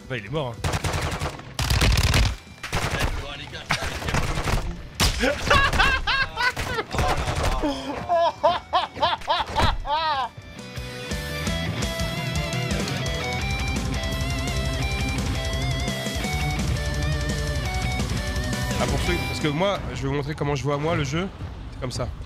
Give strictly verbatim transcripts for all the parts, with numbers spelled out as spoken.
Bah il est mort hein. Les gars, Ah pour ceux, parce que moi, je vais vous montrer comment je vois moi le jeu. C'est comme ça.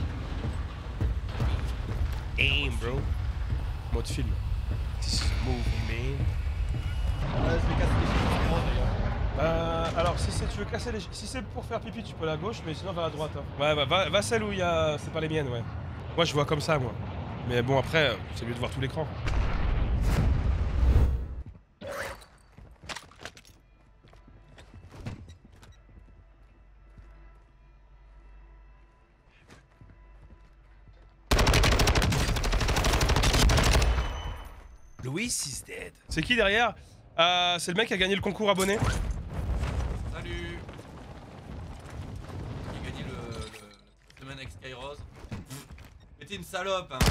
Aim bro. Mode film. This is a movie man. Ouais, je vais casser les chiffres d'ailleurs. Euh, alors si c'est tu veux casser les si c'est pour faire pipi tu peux aller à gauche mais sinon va à droite hein. Ouais bah, va, va celle où il y a c'est pas les miennes ouais. Moi je vois comme ça moi. Mais bon après c'est mieux de voir tout l'écran. Louis is dead. C'est qui derrière? euh, C'est le mec qui a gagné le concours abonné. salut. Qui a gagné le, le, le semaine avec Skyrose. Mais t'es une salope hein.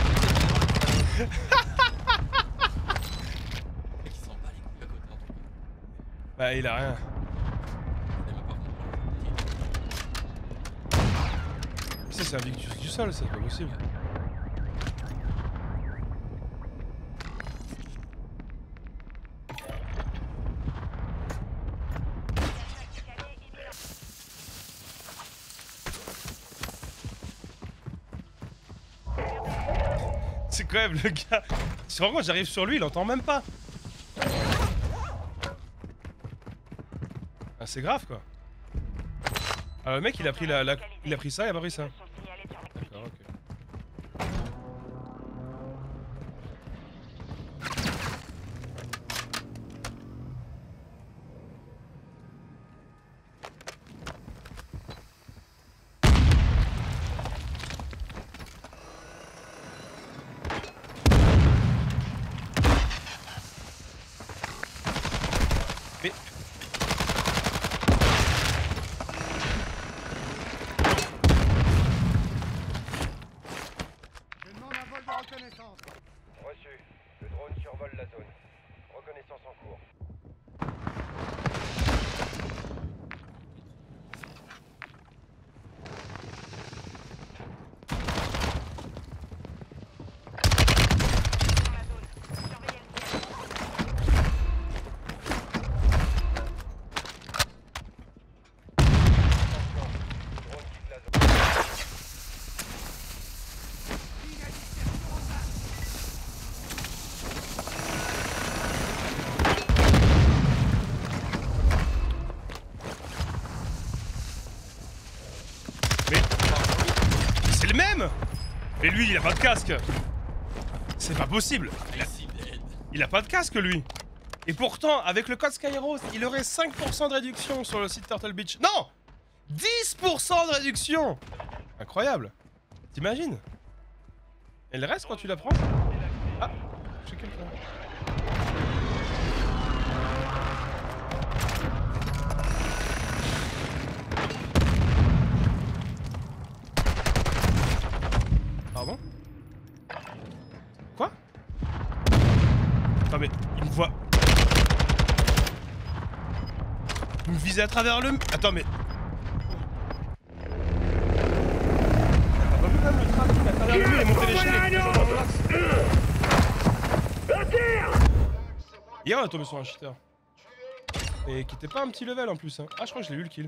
Mec il s'en bat les couilles à côté en tout cas. Bah il a rien. Il m'a pas compris. Ça c'est un Victus du sol, c'est pas possible. C'est quand même le gars. Tu te rends compte, j'arrive sur lui, il entend même pas. Ah, c'est grave quoi. Alors le mec il a pris la, la... il a pris ça, il a pas pris ça. D'accord, ok. Mais... Je demande un vol de reconnaissance. Reçu. Le drone survole la zone. Reconnaissance en cours. C'est le même. Mais lui il a pas de casque. C'est pas possible. Il a... il a pas de casque lui. Et pourtant avec le code Skyros il aurait cinq pour cent de réduction sur le site Turtle Beach. Non, dix pour cent de réduction. Incroyable. T'imagines? Et le reste quand tu la prends? Ah, j'ai quelqu'un. Pardon? Quoi? Attends mais il me voit. Il me visait à travers le... Attends mais... T'as pas vu quand même le trafic à travers le mur et monter l'échelle et tout dans l'axe. Hier on a tombé sur un cheater. Et qui était pas un petit level en plus hein. Ah je crois que je l'ai eu le kill.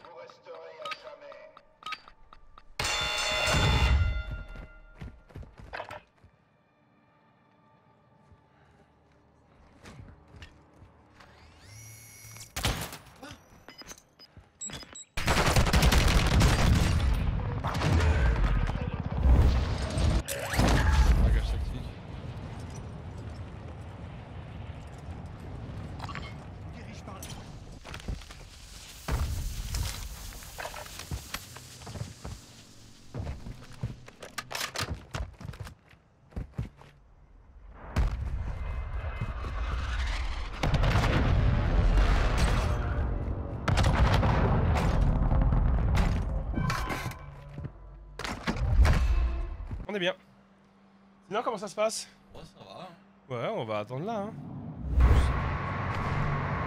On est bien. Sinon comment ça se passe? Oh ça va. Ouais on va attendre là hein.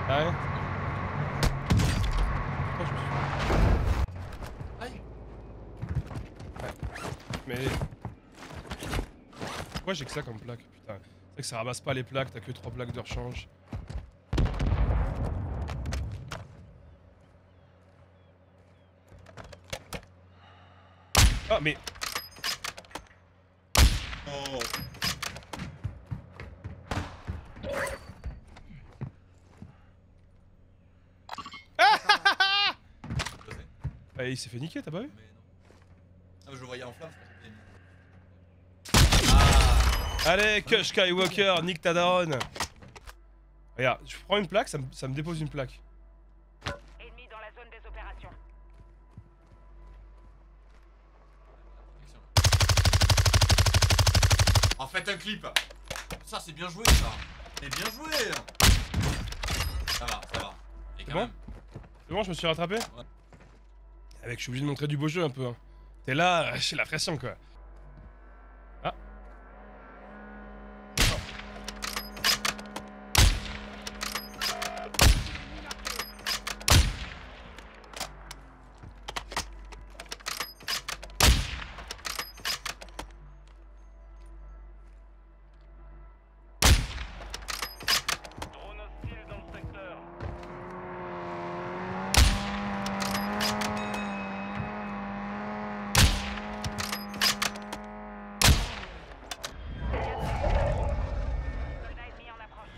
Ah ouais. Aïe. Mais... Pourquoi j'ai que ça comme plaque? Putain, c'est vrai que ça ramasse pas les plaques, t'as que trois plaques de rechange. Ah mais... Oh. Ah, il s'est fait niquer, t'as pas vu? Mais non. Ah, mais je le voyais en flamme, je pense que ah. Allez, que Skywalker, nique ta daronne. Regarde, je prends une plaque, ça me, ça me dépose une plaque. Ennemi dans la zone des opérations. En fait, un clip. Ça, c'est bien joué, ça. C'est bien joué. Ça va, ça va. Et C'est quand bon? même. C'est bon, je me suis rattrapé? Ouais. Avec, je suis obligé de montrer du beau jeu un peu. Hein. T'es là, j'ai la pression quoi. Ah. Drone hostile dans le secteur. Soldat ennemi en approche.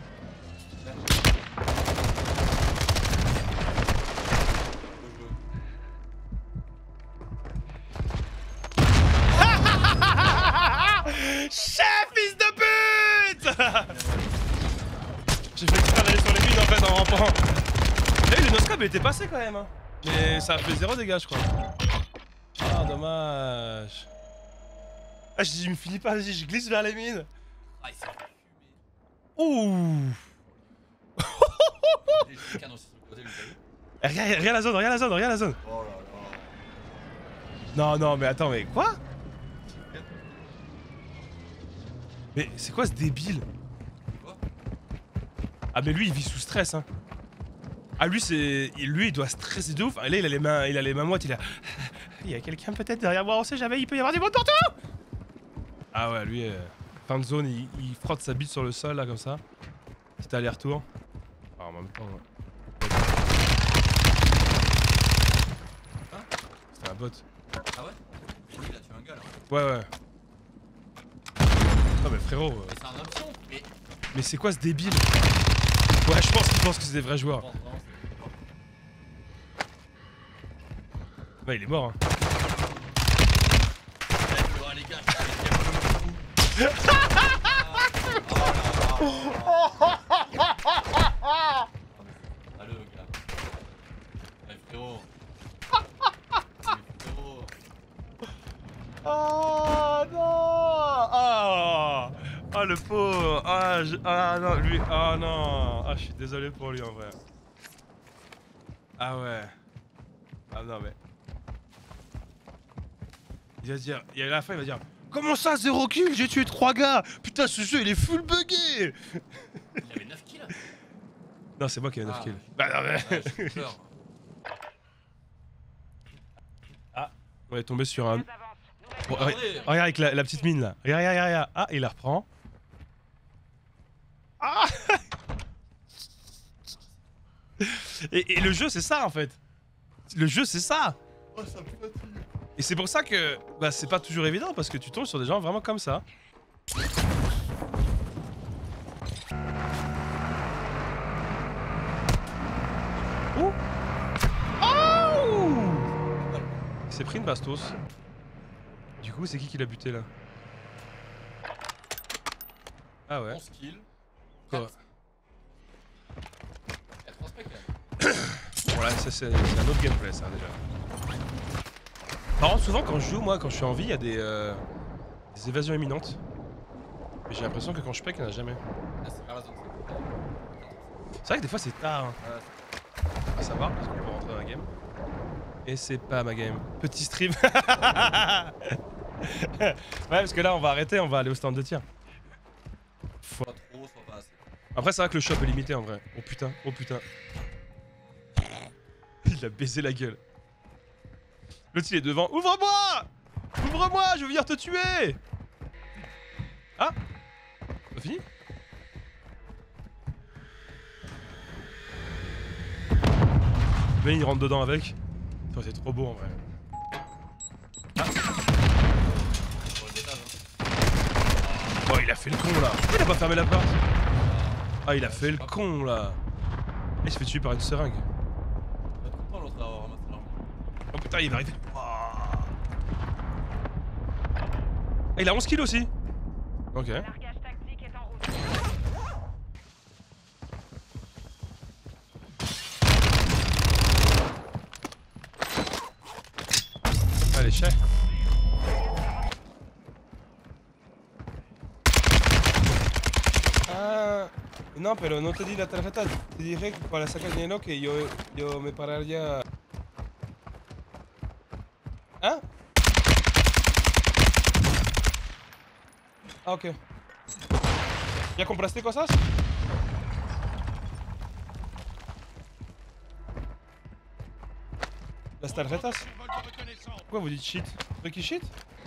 Chef, fils de pute. J'ai fait exprès d'aller sur les mines en fait en rampant. Là, le noscope il était passé quand même. Hein. Mais ça a fait zéro dégâts, je crois. Ah, dommage. Ah, je dis, il me finit pas, je glisse vers les mines. Ah, il s'est fait Ouh. fumer. J'ai des canons sur le côté, lui, t'as vu? Eh, Regarde, regarde la zone, regarde la zone, regarde la zone. Oh là là. Non, non, mais attends, mais quoi? Mais c'est quoi ce débile? Quoi? Ah, mais lui, il vit sous stress, hein. Ah, lui, c'est. Lui, il doit stresser de ouf. Ah, là, il a les mains, il a les mains moites, il a. Il y a quelqu'un peut-être derrière moi, on sait jamais, il peut y avoir des monde partout! Ah, ouais, lui, euh... fin de zone, il, il frotte sa bite sur le sol, là, comme ça. Petit aller-retour. Ah, en même temps, ouais. Hein? C'était un bot. Ah ouais? Oui, il a tué un gars là. Ouais, ouais. Non, mais frérot. euh, Mais c'est un option. Mais. Mais c'est quoi ce débile? Ouais, je pense qu'il pense que c'est des vrais joueurs. Non, non, c'est. Ouais, il est mort, hein. Oh les gars, je suis Allô, gars. Ouais, frérot. Frérot. Oh non! Ah! Ah le pauvre! Ah, je... ah non, lui, ah non! Ah, je suis désolé pour lui en vrai. Ah ouais. Ah non mais. Il va dire, et à la fin il va dire comment ça zéro kill? J'ai tué trois gars! Putain ce jeu il est full buggé! Il avait neuf kills. Non c'est moi qui ai neuf Ah, kills. ouais. Bah non mais. Ouais, j'ai peur. Ah, on est tombé sur un. Gaz avance. Nouvelle Bon, Regardez. regarde regarde avec la, la petite mine là. Regarde, regarde, regarde. Ah, il la reprend. Ah et, et le jeu c'est ça en fait. Le jeu c'est ça. Oh, ça me fatigue. Et c'est pour ça que bah, c'est pas toujours évident parce que tu tombes sur des gens vraiment comme ça. Ouh. Oh. Il s'est pris une bastos. Du coup, c'est qui qui l'a buté là? Ah ouais. onze kills. Quoi? quatre prospects quand même. Voilà, ça c'est c'est un autre gameplay ça déjà. Par contre, souvent quand je joue, moi, quand je suis en vie, il y a des, euh, des évasions imminentes. Mais j'ai l'impression que quand je pèque, il n'y en a jamais. Là, c'est vers la zone. C'est vrai que des fois c'est tard hein, Ouais, à savoir parce qu'on peut rentrer dans la game. Et c'est pas ma game. Petit stream. Ouais, parce que là on va arrêter, on va aller au stand de tir. Faut- soit trop, soit pas assez. Après, c'est vrai que le shop est limité en vrai. Oh putain, oh putain. Il a baisé la gueule. L'autre il est devant. Ouvre-moi! Ouvre-moi, je veux venir te tuer! Ah! T'as fini? Ben il rentre dedans avec. Oh, c'est trop beau en vrai. Ah. Oh il a fait le con là. Pourquoi il a pas fermé la porte? Ah il a fait le con là. Il se fait tuer par une seringue. Oh putain il va arriver. Oh. Ah il a onze kills aussi. Ok. Largage tactique est en route. Allez chat. Ah, no, pero no te di la tarjeta. Te dije que para sacar dinero que yo, yo me pararía. ¿Ah? Ah, ok. ¿Ya compraste cosas? Las tarjetas? Pourquoi vous dites shit? Ceux qui shit?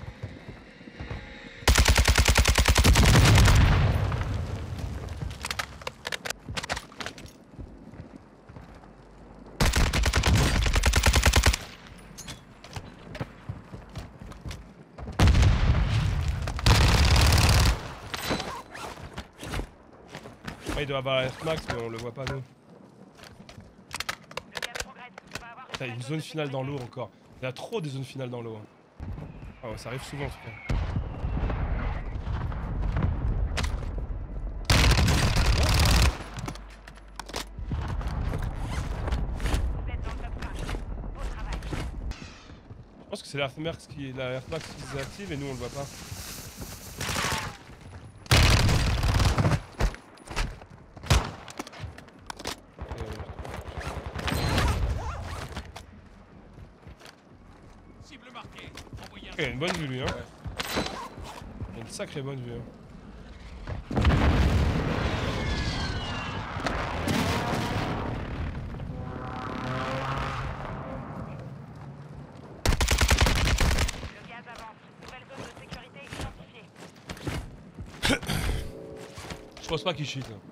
Ah, il doit avoir Air Max, mais on le voit pas nous. Le gaz progresse. On va avoir T'as une zone finale dans l'eau encore. Il y a trop des zones finales dans l'eau. Oh, ça arrive souvent en tout cas. Vous êtes dans le top cinq. Beau travail. Je pense que c'est l'Air Max qui, la Air Max qui se désactive et nous on le voit pas. Il a une bonne vue lui hein. Il a une sacrée bonne vue. Hein. Le gaz avance. Nouvelle zone de sécurité identifiée. Je pense pas qu'il cheat là.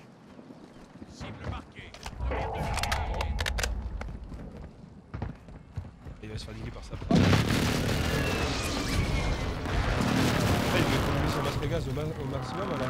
Il va se faire niquer par sa part. Ah, il veut économiser son masque à gaz au, ma au maximum alors.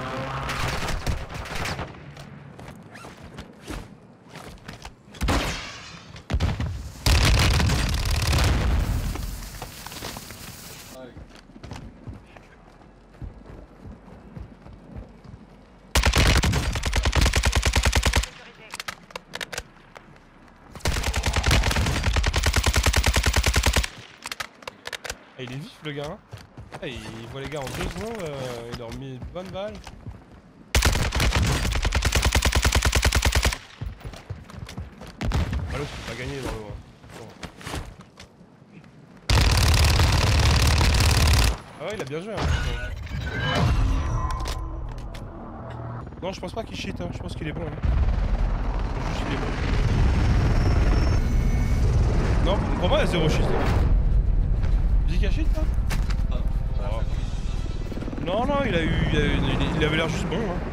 Ah, il est vif le gars hein. Ah, il voit les gars en deux secondes, euh, il leur met une bonne balle. Ah l'autre il peut pas gagner dans l'eau. Hein. Ah ouais il a bien joué hein. Non je pense pas qu'il cheat hein. Je pense qu'il est bon hein. Juste il est bon. Non pour moi il y a zéro cheat hein. Tu dis qu'il y a cheat là? Non, non, il a eu. Il, a eu, il avait l'air juste bon. Hein.